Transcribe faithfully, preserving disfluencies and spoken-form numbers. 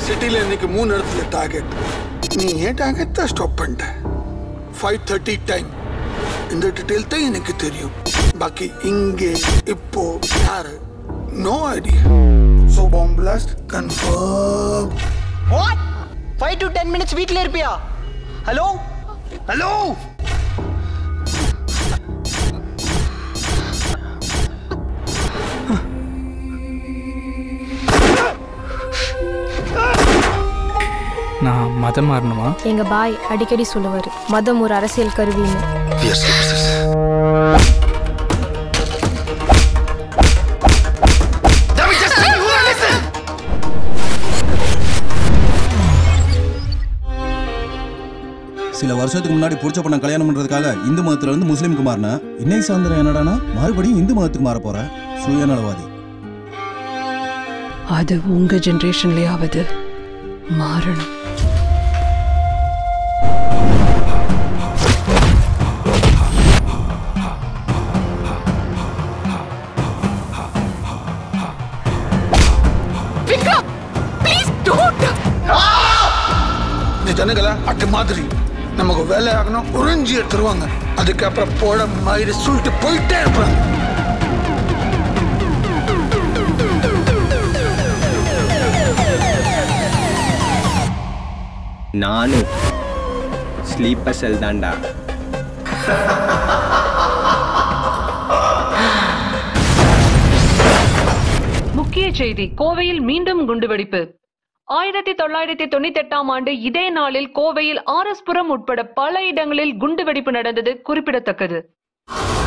சிட்டில இன்னைக்கு மூணு இடத்துல டார்கெட். நீ ஏன் டார்கெட் தான் ஸ்டாப் பண்ணிட்ட? Five thirty time. இந்த டீட்டெயில் தான் எனக்கு தெரியும். பாக்கி இங்கே இப்போ யாரு? No idea. So bomb blast confirm. What? Five to ten minutes வீட்டில் இருப்பியா? ஹலோ ஹலோ நான் மதம் மாறணுமா? எங்க பாய் அடிக்கடி சொல்லுவாரு, மதம் ஒரு அரசியல் கருவின்னு. சில வருஷத்துக்கு முன்னாடி புடிச்ச பொண்ணை கல்யாணம் பண்றதுக்காக இந்து மதத்துல இருந்து முஸ்லீமுக்கு மாறின இன்னைக்கு சாயந்தரம் என்னடானா மறுபடியும் இந்து மதத்துக்கு மாற போற சுயநலவாதி. அது உங்க ஜெனரேஷன்லயாவது மாறணும். ஜனங்களா அட்டு மாதிரி நமக்கு வேலை ஆகணும், உறிஞ்சி எடுத்துருவாங்க. அதுக்கப்புறம் போட மாதிரி சொல்லிட்டு போயிட்டே இருப்பாங்க. நானும் ஸ்லீப்பர் செல் தான்டா. முக்கிய செய்தி: கோவையில் மீண்டும் குண்டுவெடிப்பு. ஆயிரத்தி தொள்ளாயிரத்தி தொண்ணூத்தி எட்டாம் ஆண்டு இதே நாளில் கோவையில் ஆர் எஸ் புரம் உட்பட பல இடங்களில் குண்டுவெடிப்பு நடந்தது குறிப்பிடத்தக்கது.